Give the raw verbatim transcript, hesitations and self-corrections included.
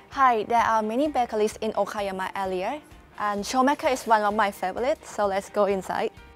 Hi, there are many bakeries in Ookayama area, and Showmaker is one of my favorites, so let's go inside.